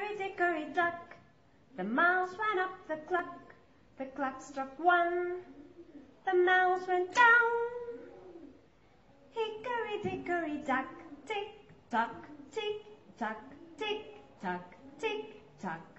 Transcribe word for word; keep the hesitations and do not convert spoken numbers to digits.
Hickory dickory dock, the mouse ran up the clock. The clock struck one, the mouse went down. Hickory dickory dock, tick tock, tick tock, tick tock, tick tock.